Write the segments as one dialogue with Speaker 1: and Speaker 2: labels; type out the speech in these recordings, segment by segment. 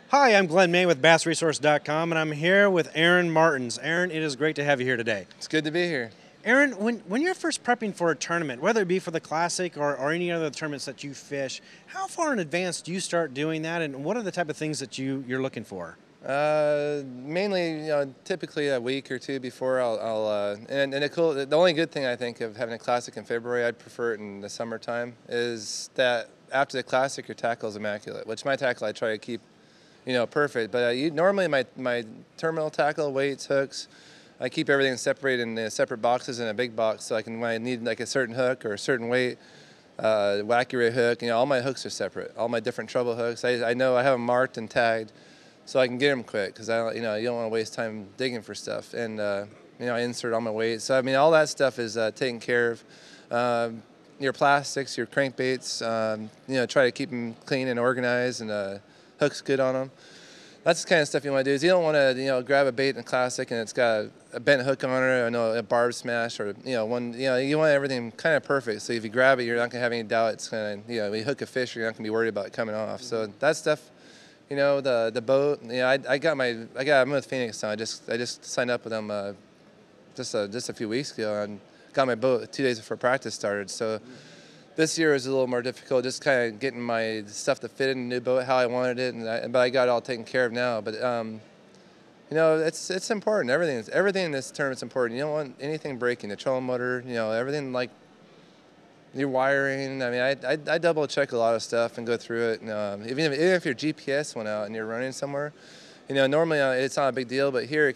Speaker 1: Hi, I'm Glenn May with BassResource.com, and I'm here with Aaron Martens. Aaron, it is great to have you here today.
Speaker 2: It's good to be here.
Speaker 1: Aaron, when you're first prepping for a tournament, whether it be for the Classic or any other tournaments that you fish, how far in advance do you start doing that, and what are the type of things that you're looking for?
Speaker 2: Mainly, typically a week or two before the only good thing I think of having a Classic in February, I'd prefer it in the summertime, is that after the Classic, your tackle is immaculate, which my tackle I try to keep, perfect. But normally my terminal tackle, weights, hooks, I keep everything separated in separate boxes in a big box, so when I need like a certain hook or a certain weight, accurate hook, all my hooks are separate, all my different treble hooks. I know I have them marked and tagged, so I can get them quick because you don't want to waste time digging for stuff. And I insert all my weights. So all that stuff is taken care of. Your plastics, your crankbaits, try to keep them clean and organized, and hooks good on them. That's the kind of stuff you want to do. Is you don't want to grab a bait in a Classic and it's got a bent hook on it, or a barb smash, or you want everything kind of perfect. So if you grab it, you're not gonna have any doubt it's gonna you hook a fish, you're not gonna be worried about it coming off. So that stuff. The boat. I'm with Phoenix now. I just signed up with them just a few weeks ago, and got my boat 2 days before practice started. So this year was a little more difficult, just kind of getting my stuff to fit in the new boat how I wanted it, but I got it all taken care of now. But it's important. Everything in this tournament's important. You don't want anything breaking. The trolling motor, everything like your wiring. I double check a lot of stuff and go through it. And, even if your GPS went out and you're running somewhere, normally it's not a big deal, but here it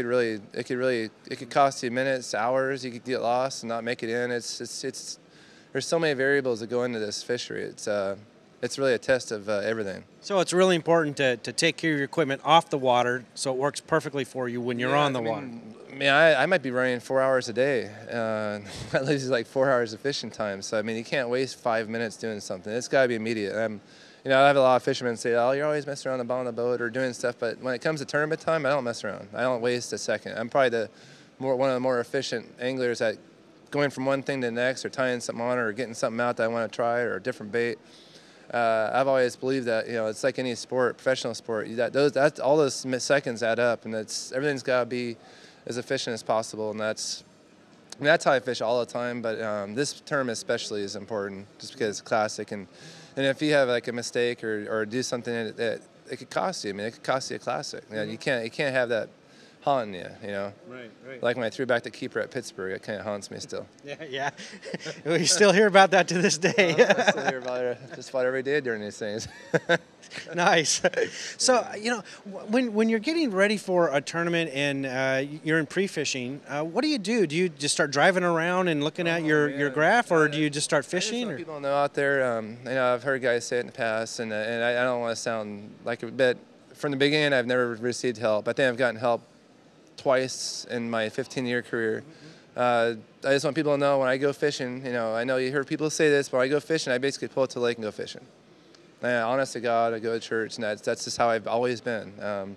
Speaker 2: could cost you minutes, hours. You could get lost and not make it in. There's so many variables that go into this fishery. It's really a test of everything.
Speaker 1: So it's really important to take care of your equipment off the water so it works perfectly for you when you're on the water.
Speaker 2: I might be running 4 hours a day. That leaves like 4 hours of fishing time. So you can't waste 5 minutes doing something. It's got to be immediate. I have a lot of fishermen say, "Oh, you're always messing around the bottom of the boat or doing stuff." But when it comes to tournament time, I don't mess around. I don't waste a second. I'm probably one of the more efficient anglers at going from one thing to the next, or tying something on, or getting something out that I want to try, or a different bait. I've always believed that it's like any sport, professional sport. All those seconds add up, and everything's got to be as efficient as possible. And that's how I fish all the time. But this term especially is important, just because it's Classic, and if you have like a mistake or do something that it could cost you. It could cost you a Classic. You can't have that haunting you,
Speaker 1: Right.
Speaker 2: Like when I threw back the keeper at Pittsburgh, it kind of haunts me still.
Speaker 1: Yeah. We still hear about that to this day.
Speaker 2: I still hear about it just about every day during these things.
Speaker 1: Nice. So, when you're getting ready for a tournament and you're in pre-fishing, what do? Do you just start driving around and looking at your graph, or do you just start fishing?
Speaker 2: Or people know out there, I've heard guys say it in the past, and I don't want to sound like a bit. From the beginning, I've never received help. I think I've gotten help twice in my 15-year career. I just want people to know when I go fishing, I know you hear people say this, but when I go fishing, I basically pull it to the lake and go fishing. And honest to God, I go to church, and that's just how I've always been.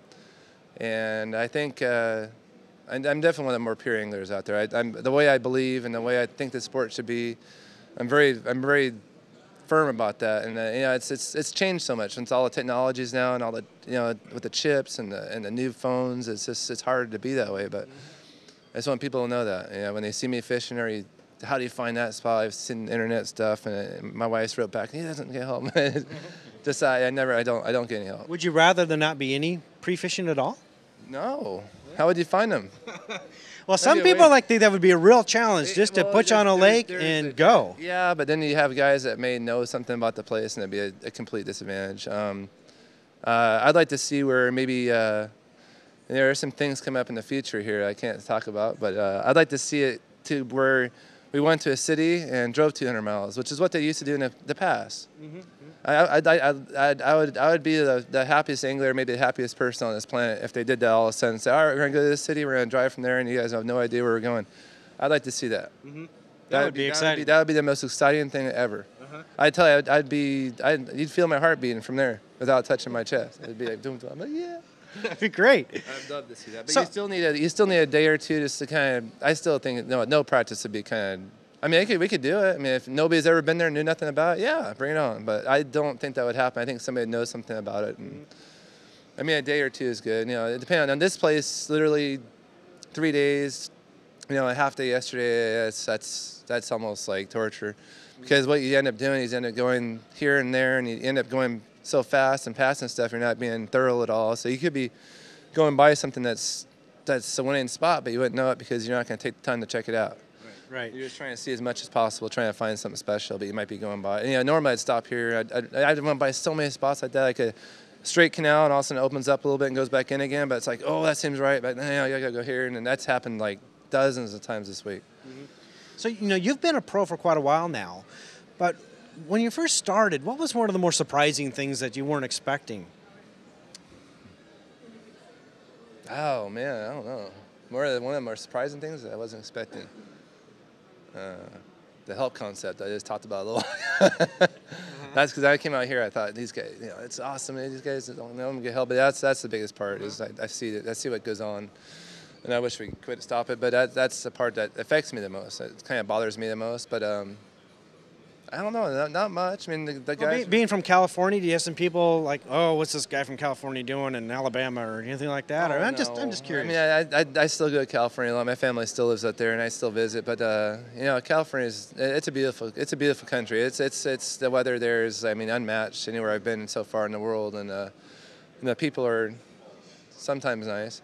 Speaker 2: And I think I'm definitely one of the more pure anglers out there. The way I believe and the way I think the sport should be, I'm very firm about that. And it's changed so much since all the technologies now and all the with the chips and the new phones. It's hard to be that way, but I just want people to know that when they see me fishing, how do you find that spot? I've seen internet stuff, and my wife wrote back, "He doesn't get help." Just I don't get any help.
Speaker 1: Would you rather there not be any pre-fishing at all?
Speaker 2: No. How would you find them?
Speaker 1: Well, some people think that would be a real challenge, just to put you on a lake and go.
Speaker 2: Yeah, but then you have guys that may know something about the place, and it'd be a complete disadvantage. I'd like to see where maybe there are some things come up in the future here I can't talk about, but I'd like to see it to where we went to a city and drove 200 miles, which is what they used to do in the past. Mm-hmm. I would be the happiest angler, maybe the happiest person on this planet if they did that all of a sudden. Say, all right, we're going to go to this city, we're going to drive from there, and you guys have no idea where we're going. I'd like to see that.
Speaker 1: Mm-hmm. That would be exciting.
Speaker 2: That would be the most exciting thing ever. Uh-huh. I tell you, you'd feel my heart beating from there without touching my chest. It'd be like, doom, doom. I'm like, yeah.
Speaker 1: That'd be great.
Speaker 2: I'd love to see that. But so, you still need a day or two just to kind of. I still think no practice would be kind of. We could do it. If nobody's ever been there, knew nothing about it, yeah, bring it on. But I don't think that would happen. I think somebody knows something about it. And I mean, a day or two is good. It depends on this place. Literally 3 days. A half day yesterday. That's almost like torture, because what you end up doing is you end up going here and there, and you end up going so fast and passing stuff. You're not being thorough at all. So you could be going by something that's a winning spot, but you wouldn't know it because you're not going to take the time to check it out.
Speaker 1: Right.
Speaker 2: You're just trying to see as much as possible, trying to find something special, but you might be going by. Normally I'd stop here. I went by so many spots like that, like a straight canal, and all of a sudden it opens up a little bit and goes back in again. But it's like, oh, that seems right, but you gotta go here, and then that's happened like dozens of times this week.
Speaker 1: Mm-hmm. So you've been a pro for quite a while now, but when you first started, what was one of the more surprising things that you weren't expecting?
Speaker 2: Oh man, I don't know. One of the more surprising things that I wasn't expecting. The help concept I just talked about a little. That's because I came out here. I thought these guys, it's awesome. These guys don't know them get help, but that's the biggest part. Is I see what goes on, and I wish we could stop it. But that's the part that affects me the most. It kind of bothers me the most. But I don't know, not much. I mean, the guys.
Speaker 1: Being from California, do you have some people like, oh, what's this guy from California doing in Alabama or anything like that? I'm just curious.
Speaker 2: I mean, I still go to California a lot. My family still lives out there, and I still visit. But California it's a beautiful country. It's the weather there is, I mean, unmatched anywhere I've been so far in the world, and the people are sometimes nice.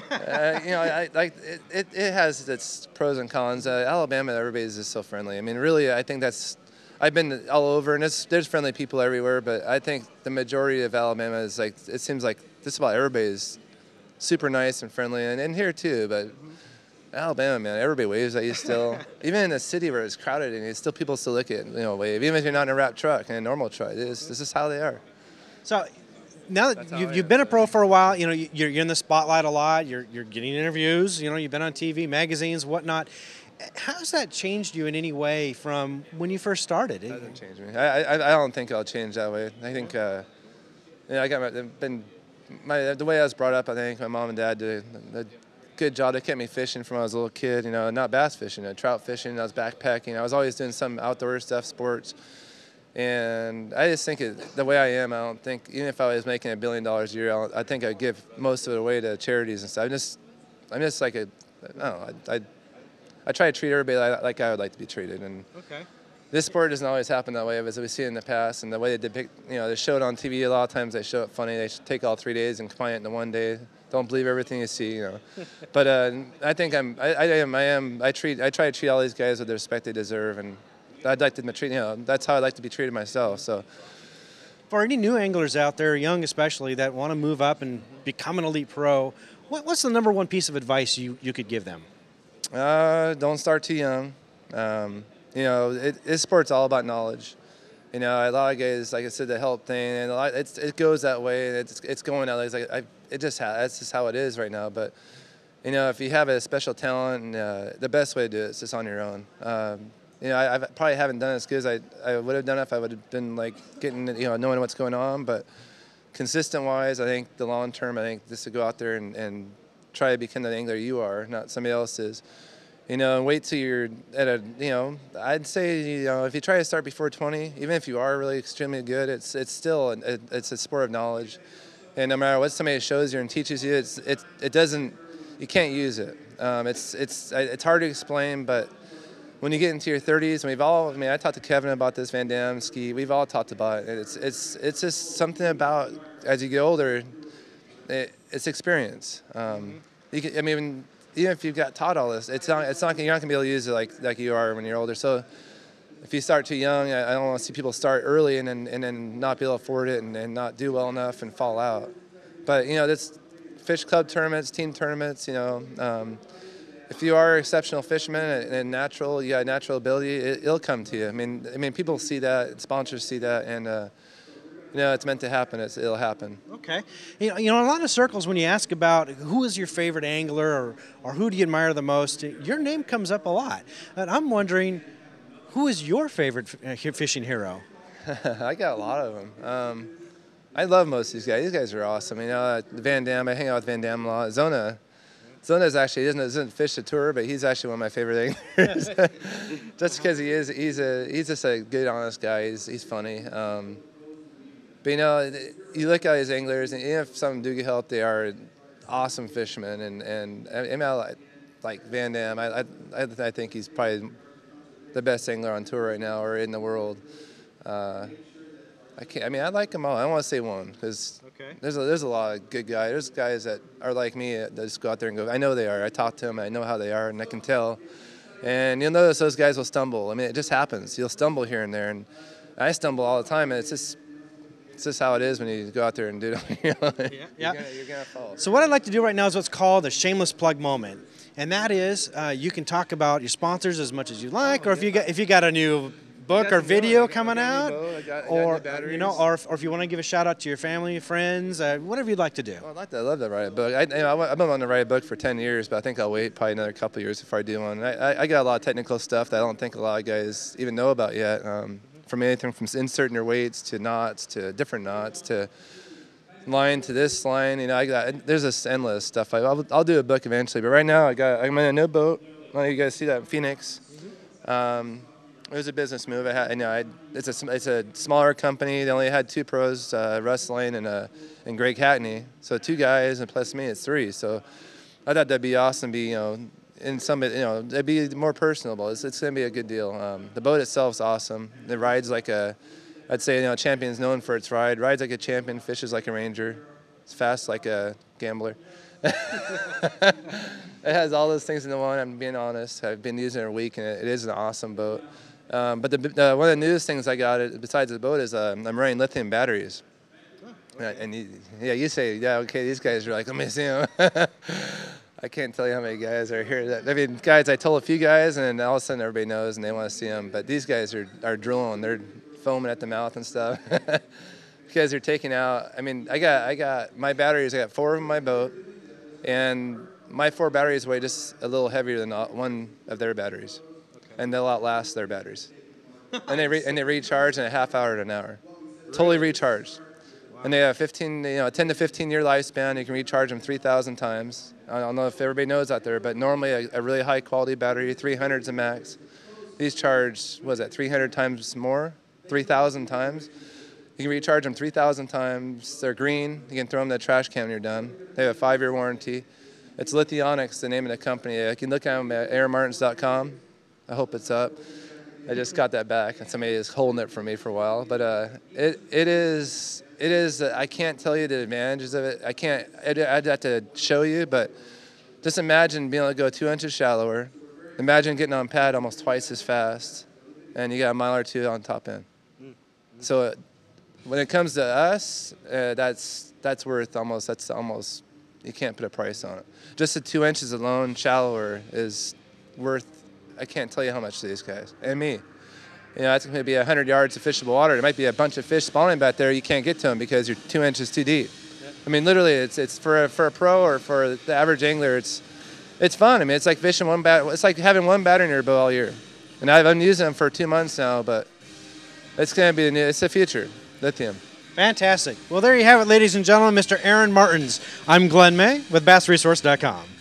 Speaker 2: It has its pros and cons. Alabama, everybody's just so friendly. I mean, really, I think I've been all over, and there's friendly people everywhere, but I think the majority of Alabama is like, it seems like just about everybody is super nice and friendly, and here too, but Alabama, man, everybody waves at you still. Even in a city where it's crowded, and still people still look at wave, even if you're not in a wrap truck, in a normal truck. This is how they are.
Speaker 1: So now that you've been a pro for a while, you're in the spotlight a lot, you're getting interviews, you've been on TV, magazines, whatnot. How's that changed you in any way from when you first started?
Speaker 2: It hasn't changed me. I don't think I'll change that way. I think I got the way I was brought up. I think my mom and dad did a good job. They kept me fishing from when I was a little kid. Not bass fishing, trout fishing. I was backpacking. I was always doing some outdoor stuff, sports. And I just think the way I am, I don't think, even if I was making $1 billion a year, I think I'd give most of it away to charities and stuff. I'm just like I don't know. I try to treat everybody like I would like to be treated, and this sport doesn't always happen that way, as we see in the past. And the way they depict, they show it on TV. A lot of times they show it funny. They take all 3 days and combine it into one day. Don't believe everything you see, But I think I try to treat all these guys with the respect they deserve, and I'd like to treat. That's how I like to be treated myself. So.
Speaker 1: For any new anglers out there, young especially, that want to move up and become an elite pro, what's the number one piece of advice you could give them?
Speaker 2: Don't start too young. This sport's all about knowledge. A lot of guys, like I said, the help thing, and it goes that way. It's going that way. That's just how it is right now. But if you have a special talent, and the best way to do it is just on your own. I probably haven't done it as good as I would have done if I would have been like getting knowing what's going on. But consistent wise, I think the long term, I think just to go out there and try to become the angler you are, not somebody else's. And wait till you're at I'd say, if you try to start before 20, even if you are really extremely good, it's still, it's a sport of knowledge. And no matter what somebody shows you and teaches you, you can't use it. It's hard to explain, but when you get into your 30s, and I talked to Kevin about this, Van Dam, Ski, we've all talked about it. It's just something about, as you get older, it's experience. Even if you've got taught all this, it's not you're not gonna be able to use it like you are when you're older. So if you start too young, I don't want to see people start early and then not be able to afford it and not do well enough and fall out. But that's fish club tournaments, team tournaments. If you are an exceptional fisherman and you got natural ability, it'll come to you. I mean, people see that, sponsors see that, and it's meant to happen. It'll happen.
Speaker 1: Okay. In a lot of circles, when you ask about who is your favorite angler or who do you admire the most, your name comes up a lot. And I'm wondering, who is your favorite fishing hero?
Speaker 2: I got a lot of them. I love most of these guys. These guys are awesome. Van Dam, I hang out with Van Dam a lot. Zona's actually doesn't fish the tour, but he's actually one of my favorite anglers. Just because he's just a good, honest guy. He's funny. But you know, you look at these anglers, and even if some of them do get help, they are awesome fishermen. And I mean, I like Van Dam. I think he's probably the best angler on tour right now or in the world. I mean, I like them all. I don't want to say one because there's a lot of good guys. There's guys that are like me that just go out there and go. I know they are. I talk to them. I know how they are, and I can tell. And you'll notice those guys will stumble. I mean, it just happens. You'll stumble here and there, and I stumble all the time. And it's just how it is when you go out there and do it. You're gonna fall.
Speaker 1: So what I'd like to do right now is what's called a shameless plug moment, and that is you can talk about your sponsors as much as you like, or if you got a new book or video coming out, or you know, or if you want to give a shout out to your family, friends, whatever you'd like to do.
Speaker 2: Well, I'd love to write a book. I've been wanting to write a book for 10 years, but I think I'll wait probably another couple of years before I do one. I got a lot of technical stuff that I don't think a lot of guys even know about yet. From anything from inserting your weights to knots to different knots to line to this line, you know, there's this endless stuff. I'll do a book eventually, but right now I'm in a new boat. I know you guys see that in Phoenix. It was a business move. It's a smaller company. They only had 2 pros, Russ Lane and Greg Hackney. So 2 guys, and plus me, it's 3. So I thought that'd be awesome. It'd be more personable. It's going to be a good deal. The boat itself's awesome. It rides like I'd say, Champion's known for its ride. Rides like a champion, fishes like a ranger. It's fast like a gambler. It has all those things in the one. I'm being honest. I've been using it a week, and it is an awesome boat. But one of the newest things I got besides the boat is I'm running lithium batteries. And you say, yeah, okay, these guys are like, let me see them. I can't tell you how many guys are here. I mean, guys, I told a few guys, and then all of a sudden everybody knows and they want to see them. But these guys are drooling. They're foaming at the mouth and stuff. Because they're taking out, I mean, I got my batteries, I got 4 of them in my boat, and my 4 batteries weigh just a little heavier than one of their batteries. And they'll outlast their batteries. And they recharge in a half hour to an hour. Totally recharged. Wow. And they have 10 to 15 year lifespan. You can recharge them 3,000 times. I don't know if everybody knows out there, but normally a really high quality battery, 300's a max. These charge, 300 times more? 3,000 times? You can recharge them 3,000 times. They're green. You can throw them in the trash can when you're done. They have a 5-year warranty. It's Lithionics, the name of the company. You can look at them at airmartens.com. I hope it's up. I just got that back, and somebody is holding it for me for a while. But it is. I can't tell you the advantages of it. I'd have to show you, but just imagine being able to go 2 inches shallower. Imagine getting on pad almost twice as fast, and you got a mile or 2 on top end. So when it comes to us, that's worth almost. That's almost. You can't put a price on it. Just the 2 inches alone shallower is worth. I can't tell you how much to these guys and me. It's going to be 100 yards of fishable water. There might be a bunch of fish spawning back there. You can't get to them because you're 2 inches too deep. I mean, literally, it's for a pro or for the average angler. It's fun. I mean, it's like fishing one bat. It's like having one battery in your boat all year. And I've been using them for 2 months now, but it's going to be it's the future. Lithium.
Speaker 1: Fantastic. Well, there you have it, ladies and gentlemen. Mr. Aaron Martens. I'm Glenn May with BassResource.com.